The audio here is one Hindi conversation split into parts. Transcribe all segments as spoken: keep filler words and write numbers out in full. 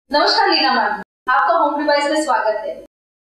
नमस्कार लीना मैम, आपका होम रिवाइज में स्वागत है।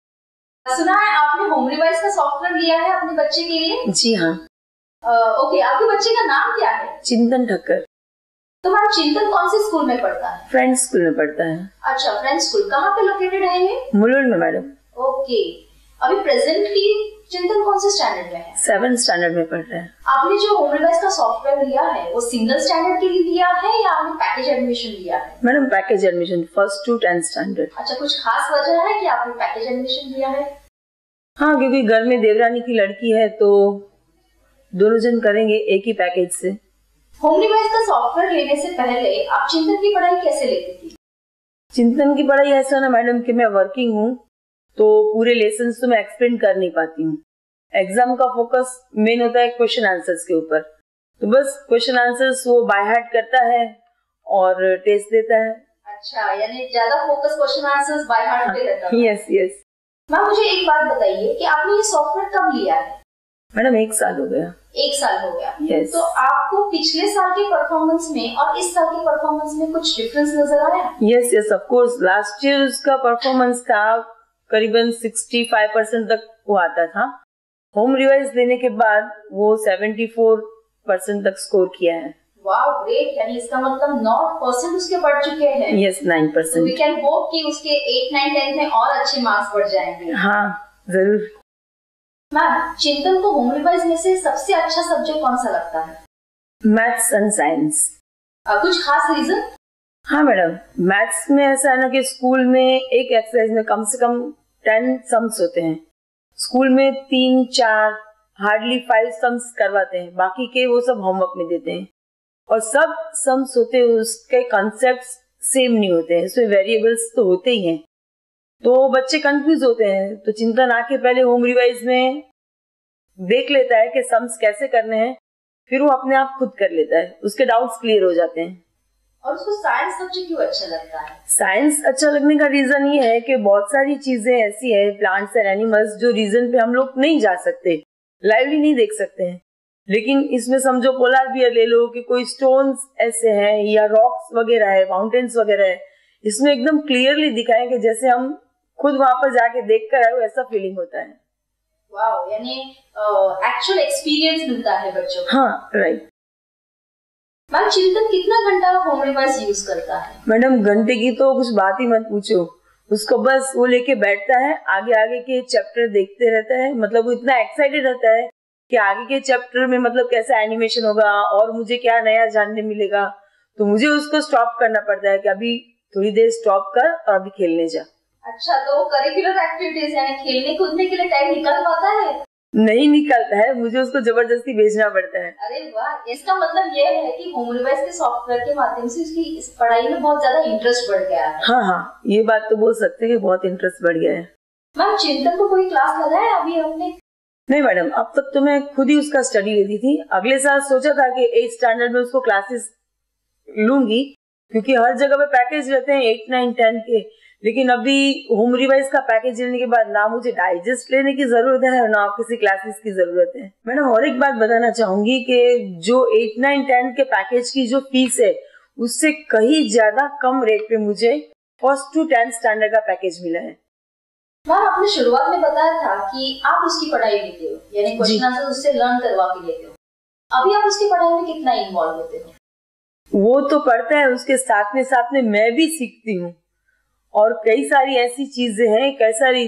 सुना है आपने होम रिवाइज का सॉफ्टवेयर लिया है अपने बच्चे के लिए? जी हाँ। ओके, आपके बच्चे का नाम क्या है? चिंतन ठक्कर। तो मैम चिंतन कौन से स्कूल में पढ़ता है? फ्रेंड्स स्कूल में पढ़ता है। अच्छा, फ्रेंड्स स्कूल कहाँ पे लोकेटेड है ये? मुलुंड में मैडम। ओके, अभी प्रेजेंटली चिंतन कौन से स्टैंडर्ड में है? सेवन स्टैंडर्ड में पढ़ रहा है। आपने जो होम रिवाइज का सॉफ्टवेयर लिया है वो सिंगल स्टैंडर्ड के लिए लिया है या आपने पैकेज एडमिशन लिया है? Madam package admission, first to tenth standard. अच्छा, कुछ खास वजह है कि आपने पैकेज एडमिशन लिया है? हाँ, क्योंकि घर में देवरानी की लड़की है तो दोनों जन करेंगे एक ही पैकेज से। होम रिवाइज का सॉफ्टवेयर लेने से पहले आप चिंतन की पढ़ाई कैसे लेती थी? चिंतन की पढ़ाई ऐसा ना मैडम कि मैं वर्किंग हूँ तो पूरे लेसन्स तो मैं एक्सप्लेन कर नहीं पाती हूँ। एग्जाम का फोकस मेन होता है क्वेश्चन आंसर्स के ऊपर, तो बस क्वेश्चन आंसर्स वो बाय हार्ट करता है और टेस्ट देता है। अच्छा, यानी ज्यादा focus question answers by heart पे रहता है। Yes yes. मैम मुझे एक बात बताइए कि आपने ये सॉफ्टवेयर कब लिया है? मैडम एक साल हो गया। एक साल हो गया। yes. तो आपको पिछले साल के परफॉर्मेंस में और इस साल के परफॉर्मेंस में कुछ डिफरेंस नजर आया? Yes yes, of course. Last year उसका परफॉर्मेंस था करीबन पैंसठ परसेंट तक वो आता था। होम रिवाइज लेने के बाद वो चौहत्तर परसेंट तक स्कोर किया है। Wow, great. यानी इसका मतलब नौ परसेंट उसके बढ़ चुके हैं। यस, नौ परसेंट। वी कैन होप कि उसके आठ, नौ, दस में और अच्छे मार्क्स बढ़ जाएंगे। हाँ जरूर। मैम चिंतन को होम रिवाइज में से सबसे अच्छा सब्जेक्ट कौन सा लगता है? Maths and science. कुछ खास रीजन? हाँ मैडम, मैथ्स में ऐसा है ना कि स्कूल में एक एक्सरसाइज में कम से कम टेन सम्स होते हैं। स्कूल में तीन चार हार्डली फाइव सम्स करवाते हैं, बाकी के वो सब होमवर्क में देते हैं और सब सम्स होते हैं उसके कॉन्सेप्ट्स सेम नहीं होते हैं, इसमें वेरिएबल्स तो होते ही हैं, तो बच्चे कंफ्यूज होते हैं। तो चिंतन आके पहले होम रिवाइज में देख लेता है कि सम्स कैसे करने हैं, फिर वो अपने आप खुद कर लेता है, उसके डाउट्स क्लियर हो जाते हैं। और उसको साइंस सब्जेक्ट क्यों अच्छा लगता है? साइंस अच्छा लगने का रीजन ये है कि बहुत सारी चीजें ऐसी है, प्लांट्स एंड एनिमल्स, जो रीजन पे हम लोग नहीं जा सकते, लाइवली नहीं देख सकते हैं। लेकिन इसमें समझो पोलर बियर ले लो कि कोई स्टोन्स ऐसे हैं या रॉक्स वगैरह है, माउंटेन्स वगैरह है, इसमें एकदम क्लियरली दिखाए कि जैसे हम खुद वहां पर जाके देख कर आए, ऐसा फीलिंग होता है। वाओ, यानी एक्चुअल एक्सपीरियंस मिलता है बच्चों को। हाँ राइट। मैम चिंतन कितना घंटा होम रिवाइज यूज करता है? मैडम घंटे की तो कुछ बात ही मत पूछो, उसको बस वो लेके बैठता है, आगे आगे के चैप्टर देखते रहता है। मतलब वो इतना एक्साइटेड रहता है कि आगे के चैप्टर में मतलब कैसा एनिमेशन होगा और मुझे क्या नया जानने मिलेगा, तो मुझे उसको स्टॉप करना पड़ता है कि अभी थोड़ी देर स्टॉप कर और अभी खेलने जा। अच्छा, तो करिकुलर एक्टिविटीज यानी खेलने कूदने के लिए टाइम निकल पाता है? नहीं निकलता है, मुझे उसको जबरदस्ती भेजना पड़ता है। अरे वाह, इसका मतलब ये है कि होम रिवाइज के सॉफ्टवेयर के माध्यम से उसकी इस पढ़ाई में बहुत ज्यादा इंटरेस्ट बढ़ गया है। हाँ हाँ, ये बात तो बोल सकते हैं कि बहुत इंटरेस्ट बढ़ गया है। मैम चिंतन को कोई क्लास लगाया अभी आपने? नहीं मैडम, अब तक तो मैं खुद ही उसका स्टडी लेती थी। अगले साल सोचा था कि एट स्टैंडर्ड में उसको क्लासेस लूंगी, क्योंकि हर जगह पे पैकेज रहते हैं एट नाइन टेन के, लेकिन अभी होम रिवाइज का पैकेज लेने के बाद ना मुझे डाइजेस्ट लेने की जरूरत है और ना किसी क्लासेस की जरूरत है। मैडम और एक बात बताना चाहूंगी कि जो एट नाइन टेन के पैकेज की जो फीस है उससे कहीं ज्यादा कम रेट पे मुझे फर्स्ट टू टेंथ स्टैंडर्ड का पैकेज मिला है। मैम आपने शुरुआत में बताया था कि आप उसकी पढ़ाई लेते हो, यानी क्वेश्चन आंसर उससे लर्न करवा के लेते हो। अभी आप उसकी पढ़ाई में कितना इन्वॉल्व होते हो? वो तो पढ़ता है, उसके साथ में साथ में मैं भी सीखती हूँ और कई सारी ऐसी चीजें हैं, कई सारी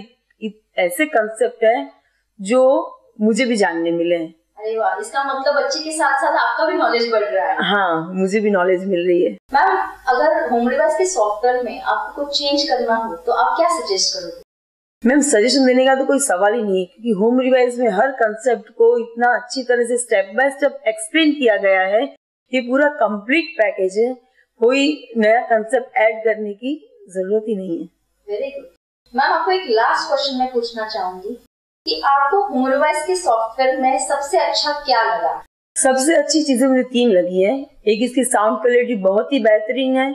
ऐसे कंसेप्ट हैं जो मुझे भी जानने मिले हैं। अरे वाह, इसका मतलब बच्चे के साथ साथ आपका भी नॉलेज बढ़ रहा है। हाँ, मुझे भी नॉलेज मिल रही है। मैम अगर होम रिवाइज के सॉफ्टवेयर में आपको कुछ चेंज करना हो तो आप क्या सजेस्ट करोगे? मैम सजेशन देने का तो कोई सवाल ही नहीं है, क्योंकि होम रिवाइज में हर कंसेप्ट को इतना अच्छी तरह से स्टेप बाय स्टेप एक्सप्लेन किया गया है, ये पूरा कंप्लीट पैकेज है, कोई नया कंसेप्ट ऐड करने की जरूरत ही नहीं है। Very good. मैम आपको एक लास्ट क्वेश्चन मैं पूछना चाहूंगी कि आपको होम रिवाइज के सॉफ्टवेयर में सबसे अच्छा क्या लगा? सबसे अच्छी चीजें मुझे तीन लगी है। एक, इसकी साउंड क्वालिटी बहुत ही बेहतरीन है।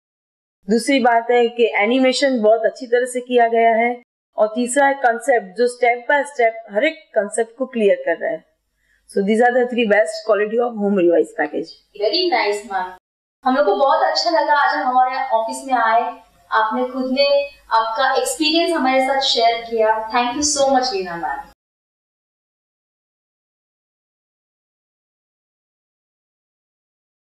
दूसरी बात है कि एनिमेशन बहुत अच्छी तरह से किया गया है। और तीसरा है कंसेप्ट, जो स्टेप बाय स्टेप हर एक कंसेप्ट को क्लियर कर रहा है। So these are the three best quality of Home Revise package. Very nice ma'am, हम लोग को बहुत अच्छा लगा आज हमारे ऑफिस में आए आपने खुद ने आपका एक्सपीरियंस हमारे साथ शेयर किया। Thank you so much Veena ma'am.